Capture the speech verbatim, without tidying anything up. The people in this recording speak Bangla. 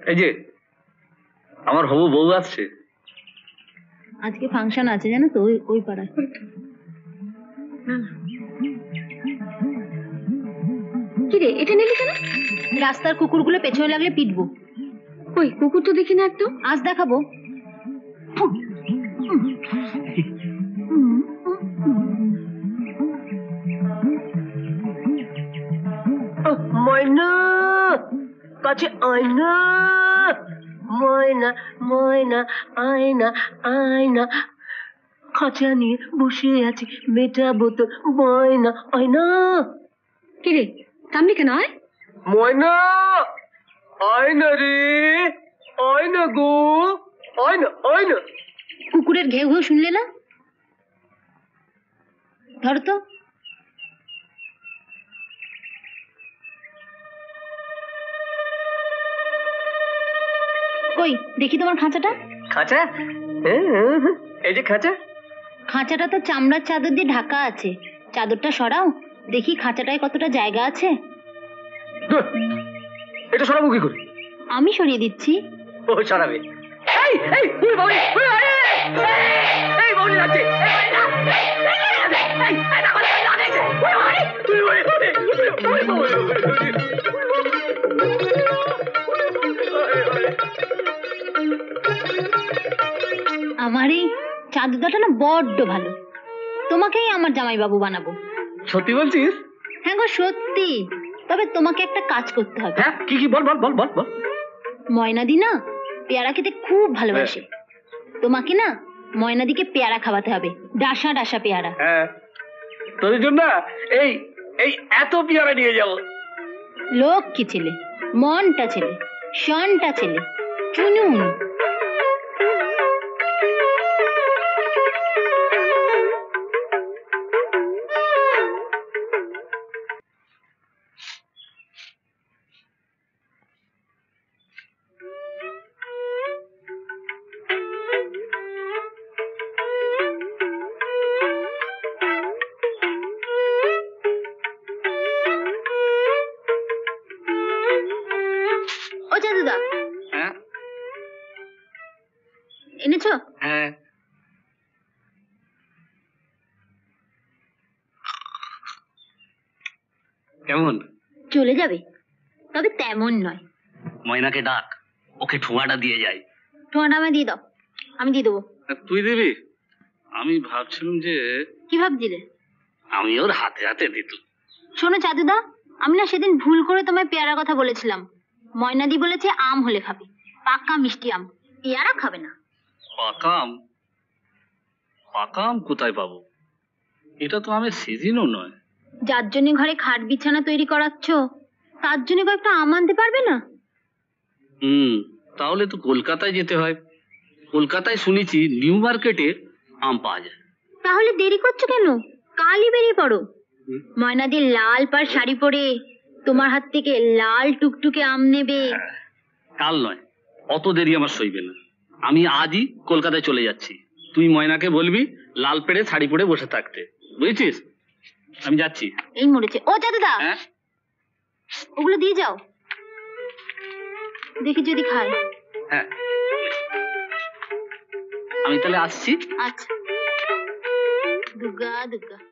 এই যে আমার হবু বউ আসছে। আজকে ফাংশন আছে জানো তো, ওই ওই পাড়ায়। কি রে, এটা নিলি কেন? রাস্তার কুকুরগুলো পেছনে লাগলে পিটবো। ওই কুকুর তো দেখি না একদম। আজ দেখাবো। ময়না কাছে আয়না, ময়না ময়না আয়না আয়না, খাঁচা নিয়ে বসে আছে মেটাবো তো ময়না আয়না। কিরে থামলি কেন? আয় ময়না, আয়না রে, আয়না গো, আয়না আয়না। কুকুরের ঘেউ ঘেউ শুনলে না? ধর তো। কই দেখি তোমার খাঁচাটা। খাঁচা? এই যে খাঁচা। খাঁচাটা তো চামড়ার চাদর দিয়ে ঢাকা আছে। চাদরটা সরাও দেখি খাঁচাটায় কতটা জায়গা আছে। এটা সরাবো কি করে? আমি সরিয়ে দিচ্ছি। ও সরাবে। এই এই তুই বলি, এই বলি লাগছে। আমার এই চাদরটা না বড্ড ভালো, তোমাকেই আমার জামাইবাবু বানাবো। সত্যি বলছিস? হ্যাঁ গো সত্যি। তবে তোমাকে একটা কাজ করতে হবে। হ্যাঁ কি কি বল বল বল বল বল। ময়নাদি না পেয়ারা খেতে খুব ভালোবাসে। তোমাকে না ময়নাদিকে পেয়ারা খাওয়াতে হবে, ডাসা ডাসা পেয়ারা। হ্যাঁ তোর জন্য এই এই এত পেয়ারা নিয়ে যাবো। লক্ষ্মী ছেলে, মনটা ছেলে, শনটা ছেলে, চুনুন। এনেছো? হ্যাঁ। কেমন? চলে যাবে, তবে তেমন নয়। ময়নাকে ডাক, ওকে ঠোঁয়াটা দিয়ে যাই। ঠোঁয়াটা আমায় দিয়ে দাও, আমি দিয়ে দেবো। তুই দিবি? আমি ভাবছিলাম যে। কি ভাবছিলে? আমি ওর হাতে হাতে দিত। শোনো চাদুদা, আমি না সেদিন ভুল করে তোমায় পেয়ারার কথা বলেছিলাম। ময়নাদি বলেছে আম হলে খাবে, পাকা মিষ্টি আম, পেয়ারা খাবে না। পাকা আম? পাকা আম কোথায় পাবো? এটা তো আমের সিজনও নয়। যার জন্য ঘরে খাট বিছানা তৈরি করাচ্ছ, তার জন্য কয়েকটা আম আনতে পারবে না? হুম, তাহলে তো কলকাতায় যেতে হয়। কলকাতায় শুনেছি নিউ মার্কেটে আম পাওয়া যায়। তাহলে দেরি করছো কেন? কালই বেরিয়ে পড়ো। ময়নাদির লাল পাড় শাড়ি পরে তোমার হাত থেকে লাল টুকটুকে আম নেবে। কাল নয়, অত দেরি আমার সইবে না। আমি আজই কলকাতায় চলে যাচ্ছি। তুই ময়নাকে বলবি লাল পেড়ে শাড়ি পরে বসে থাকতে, বুঝেছিস? আমি যাচ্ছি। এই মরেছে। ও চাদুদা, ওগুলো দিয়ে যাও, দেখি যদি খায়। হ্যাঁ, আমি তাহলে আসছি। আচ্ছা। দুর্গা দুর্গা।